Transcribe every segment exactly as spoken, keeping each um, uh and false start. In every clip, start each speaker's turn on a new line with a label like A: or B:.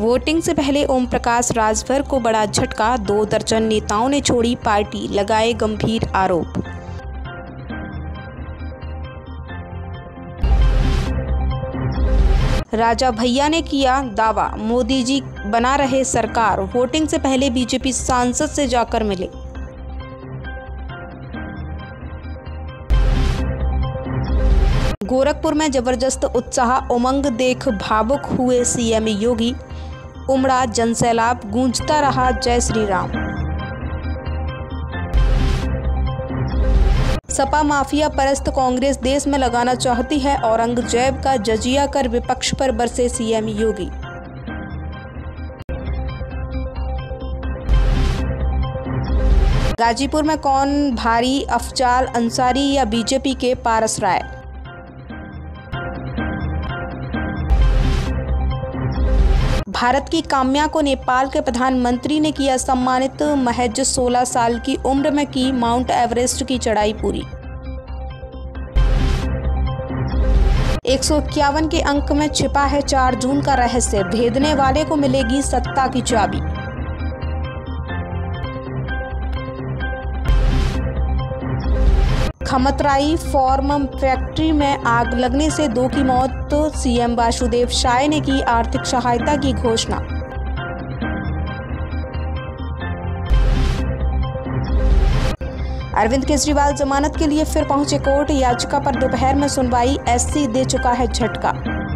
A: Voting से पहले ओम प्रकाश राजभर को बड़ा झटका, दो दर्जन नेताओं ने छोड़ी पार्टी, लगाए गंभीर आरोप। राजा भैया ने किया दावा, मोदी जी बना रहे सरकार, वोटिंग से पहले बीजेपी सांसद से जाकर मिले। गोरखपुर में जबरदस्त उत्साह, उमंग देख भावुक हुए सीएम योगी, उमड़ा जनसैलाब, गूंजता रहा जय श्री राम। सपा माफिया परस्त कांग्रेस देश में लगाना चाहती है औरंगजेब का जजिया कर विपक्ष पर बरसे सीएम योगी। गाजीपुर में कौन भारी, अफजाल अंसारी या बीजेपी के पारस राय। भारत की काम्या को नेपाल के प्रधानमंत्री ने किया सम्मानित, महज सोलह साल की उम्र में की माउंट एवरेस्ट की चढ़ाई पूरी। एक सौ इक्यावन के अंक में छिपा है चार जून का रहस्य, भेदने वाले को मिलेगी सत्ता की चाबी। खमतराई फॉर्म फैक्ट्री में आग लगने से दो की मौत, तो सीएम वासुदेव शाह ने की आर्थिक सहायता की घोषणा। अरविंद केजरीवाल जमानत के लिए फिर पहुंचे कोर्ट, याचिका पर दोपहर में सुनवाई, एससी दे चुका है झटका।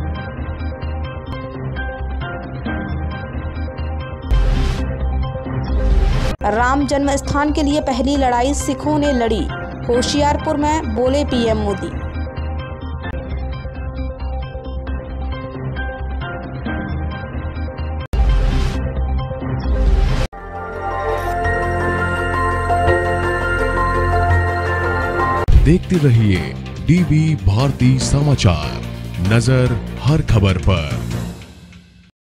A: राम जन्म स्थान के लिए पहली लड़ाई सिखों ने लड़ी, होशियारपुर में बोले पीएम मोदी।
B: देखते रहिए डीवी भारती समाचार, नजर हर खबर पर।